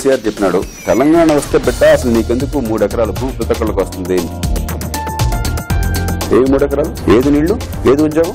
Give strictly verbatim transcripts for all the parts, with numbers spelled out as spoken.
కేసీఆర్ చెప్పినాడు, తెలంగాణ వస్తే బిడ్డ అసలు నీకెందుకు మూడు ఎకరాల భూమి ప్రతి ఒక్కళ్ళకి వస్తుంది. ఏ మూడు ఎకరాలు, ఏది నీళ్లు, ఏది ఉద్యోగం?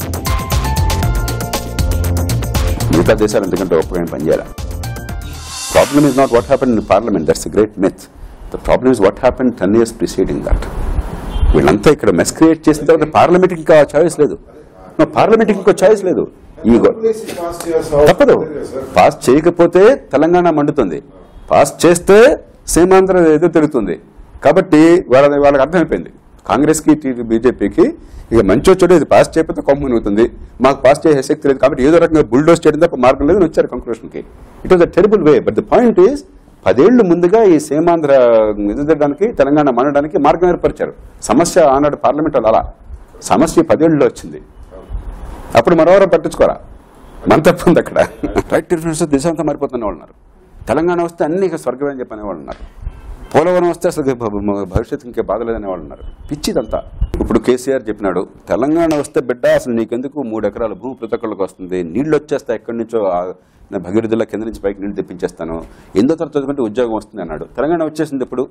మిగతా దేశాలు ఎందుకంటే ఒప్పుకొని పనిచేయాలి. Problem is not what happen in parliament, that's a great myth. The problem is what happen ten years preceding that. వీళ్ళంతా ఇక్కడ మెస్ క్రియేట్ చేసిన తర్వాత పార్లమెంట్కి ఇంకా ఛాయిస్ లేదు, పార్లమెంట్కి ఇంకో ఛాయిస్ లేదు. ఈ తప్పదు, పాస్ చేయకపోతే తెలంగాణ మండుతుంది, పాస్ చేస్తే సీమాంధ్ర ఏదో తిరుగుతుంది. కాబట్టి వాళ్ళ వాళ్ళకి అర్థమైపోయింది కాంగ్రెస్ కి బీజేపీకి, ఇక మంచి వచ్చాడు ఇది పాస్ చేయకపోతే కొమ్ముని అవుతుంది, మాకు పాస్ చేసే శక్తి లేదు, కాబట్టి ఏదో రకంగా బుల్డోస్ చేయడం తప్ప మార్గం లేదని వచ్చారు కంక్లూషన్ కి. It was a terrible way. But the point is, పదేళ్లు ముందుగా ఈ సీమాంధ్ర ఎదురడానికి తెలంగాణ మనడానికి మార్గం ఏర్పరిచారు. సమస్య ఆనాడు పార్లమెంట్ అలా, సమస్య పదేళ్లలో వచ్చింది, అప్పుడు మరోవరం పట్టించుకోరా, మన తప్పు ఉంది అక్కడ. రైట్ డిఫరెన్స్ దిశ అంతా మారిపోతున్న వాళ్ళు ఉన్నారు. తెలంగాణ వస్తే అన్ని స్వర్గమే అని చెప్పనే వాళ్ళు ఉన్నారు. పోలవరం వస్తే అసలు భవిష్యత్తు ఇంకే బాధలేదనే వాళ్ళు ఉన్నారు. పిచ్చిదంతా. ఇప్పుడు కేసీఆర్ చెప్పినాడు, తెలంగాణ వస్తే బిడ్డ అసలు నీకెందుకు మూడు ఎకరాల భూమి ప్రతి ఒక్కళ్ళకి వస్తుంది, నీళ్లు వచ్చేస్తా ఎక్కడి నుంచో భగీరథుల్లా కింద నుంచి పైకి నీళ్లు తెప్పించేస్తాను, ఎందో తరగతి చదువుకుంటే ఉద్యోగం వస్తుంది అన్నాడు. తెలంగాణ వచ్చేసింది ఇప్పుడు.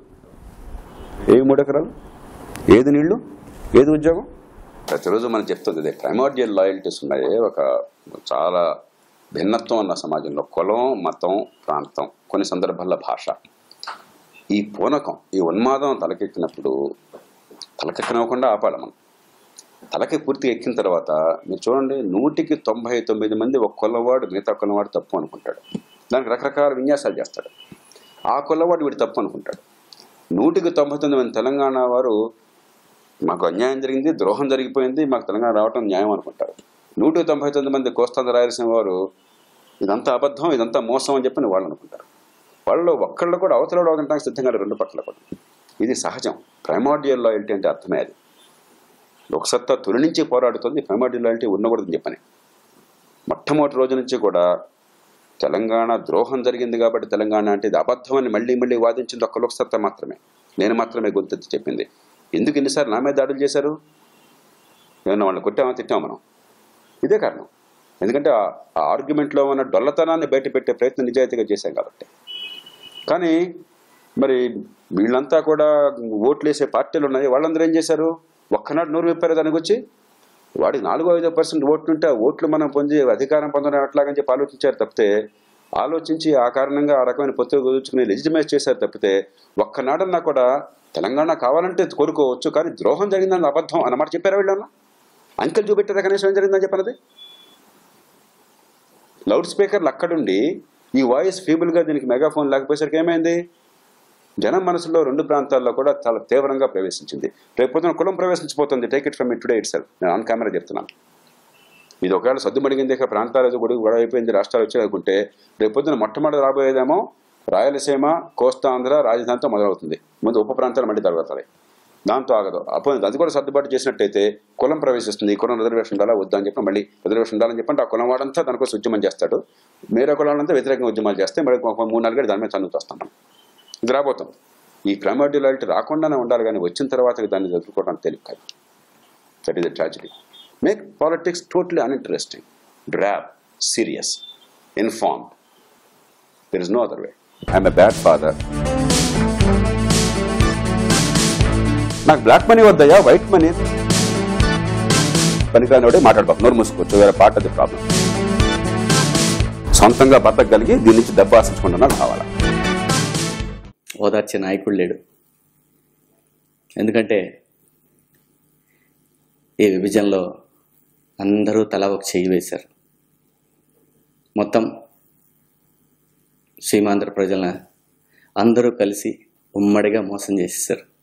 ఏ మూడు ఎకరాలు, ఏది నీళ్లు, ఏది ఉద్యోగం? ప్రతిరోజు మనం చెప్తుంది ఇదే, ప్రైమార్డియల్ లాయల్టీస్ ఉన్నాయి. ఒక చాలా భిన్నత్వం ఉన్న సమాజంలో కులం, మతం, ప్రాంతం, కొన్ని సందర్భాల్లో భాష, ఈ పూనకం, ఈ ఉన్మాదం తలకెక్కినప్పుడు తలకెక్కనివ్వకుండా ఆపాలి మనం. తలకి పూర్తిగా ఎక్కిన తర్వాత మీరు చూడండి, నూటికి తొంభై తొమ్మిది మంది ఒక కులవాడు మిగతా కులవాడు తప్పు అనుకుంటాడు, దానికి రకరకాల విన్యాసాలు చేస్తాడు. ఆ కులవాడు వీడు తప్పు అనుకుంటాడు. నూటికి తొంభై తొమ్మిది మంది తెలంగాణ వారు మాకు అన్యాయం జరిగింది, ద్రోహం జరిగిపోయింది, మాకు తెలంగాణ రావటం న్యాయం అనుకుంటారు. నూటికి తొంభై తొమ్మిది మంది కోస్తాంధ్ర రాయలసీమ వారు ఇదంతా అబద్ధం, ఇదంతా మోసం అని చెప్పి వాళ్ళు అనుకుంటారు. వాళ్ళు ఒక్కళ్ళు కూడా అవతలలో ఉండటానికి సిద్ధంగా రెండు పట్ల కూడా. ఇది సహజం. ప్రైమార్డియల్ లాయల్టీ అంటే అర్థమే అది. ఒక సత్తా తొలి నుంచి పోరాడుతుంది, ప్రైమార్డియల్ లాయల్టీ ఉండకూడదని చెప్పని. మొట్టమొదటి రోజు నుంచి కూడా తెలంగాణ ద్రోహం జరిగింది కాబట్టి తెలంగాణ అంటే ఇది అబద్ధం అని మళ్ళీ మళ్ళీ వాదించింది ఒక్క లోక్ సత్తా మాత్రమే. నేను మాత్రమే గొంతెత్తి చెప్పింది. ఎందుకు ఎన్నిసార్లు నా మీద దాడులు చేశారు? ఏమన్నా వాళ్ళని కొట్టామా, తిట్టామా మనం? ఇదే కారణం. ఎందుకంటే ఆ ఆర్గ్యుమెంట్లో ఉన్న డొల్లతనాన్ని బయట పెట్టే ప్రయత్నం నిజాయితీగా చేశాం కాబట్టి. కానీ మరి వీళ్ళంతా కూడా ఓట్లు వేసే పార్టీలు ఉన్నాయి, వాళ్ళందరూ ఏం చేశారు? ఒక్కనాడు నూరు విప్పారు దానికి వచ్చి. వాడి నాలుగో ఐదో పర్సెంట్ ఓట్లుంటే ఆ ఓట్లు మనం పొంది అధికారం పొందడం ఎట్లాగని చెప్పి ఆలోచించారు తప్పితే, ఆలోచించి ఆ కారణంగా ఆ రకమైన పొత్తు కుదుర్చుకుని లెజిటిమైజ్ చేశారు తప్పితే, ఒక్కనాడన్నా కూడా తెలంగాణ కావాలంటే కోరుకోవచ్చు కానీ ద్రోహం జరిగిందని అబద్ధం అన్నమాట చెప్పారా వీళ్ళన్నా? అంకెలు చూపెట్టారా కనీసం ఏం జరిగిందని చెప్పనది? లౌడ్ స్పీకర్లు అక్కడుండి ఈ వాయిస్ ఫీబుల్గా దీనికి మెగాఫోన్ లేకపోయేసరికి ఏమైంది? జనం మనసులో రెండు ప్రాంతాల్లో కూడా చాలా తీవ్రంగా ప్రవేశించింది. రేపు పొద్దున కులం ప్రవేశించిపోతుంది. Take it from it today itself. నేను ఆన్ కెమెరా చెప్తున్నాను. ఇది ఒకవేళ సద్దుమడిగింది, ప్రాంతాలు గొడుగు గొడవ అయిపోయింది, రాష్ట్రాలు వచ్చాయి అనుకుంటే రేపు పొద్దున మొట్టమొదటి రాబోయేదేమో రాయలసీమ, కోస్తాంధ్ర, రాజధానితో మొదలవుతుంది. ముందు ఉప ప్రాంతాలు మళ్ళీ తగ్గుతాయి, దాంతో ఆగదు. అప్పుడు అది కూడా సర్దుబాటు చేసినట్టయితే కులం ప్రవేశిస్తుంది. ఈ కులం రిజర్వేషన్ ఉండాలా వద్దా అని చెప్పి మళ్ళీ రిజర్వేషన్ ఉండాలని చెప్పంటే ఆ కులం వాడంతా దానికోసం ఉద్యమం చేస్తాడు. మేరే కులాలంతా వ్యతిరేకంగా ఉద్యమాలు చేస్తే మళ్ళీ మూడు నాలుగేళ్ళు దాని మీద చదువుతూ వస్తాం మనం. ఇది రాబోతుంది. ఈ ప్రైమార్డియల్ లాయల్టీ రాకుండానే ఉండాలి కానీ వచ్చిన తర్వాత దాన్ని చదువుకోవడానికి తెలియదు కాదు. That is the tragedy. Make politics totally uninteresting, drab, serious, informed. There is no other way. I'm a bad father. నాకు బ్లాక్ మనీ వద్దయా, వైట్ మనీ పనికిరానివాడే మాట్లాడబాకు, నోరు మూసుకోవచ్చు. వేరే పార్ట్ అది ప్రాబ్లం. సొంతంగా బతకగలిగి దీని నుంచి దెబ్బ ఆశించుకుంటున్నా కావాలా? ఓదార్చే నాయకుడు లేడు. ఎందుకంటే ఈ విభజనలో అందరూ తల ఒక చెయ్యి వేశారు. మొత్తం సీమాంధ్ర ప్రజలను అందరూ కలిసి ఉమ్మడిగా మోసం చేసేసారు.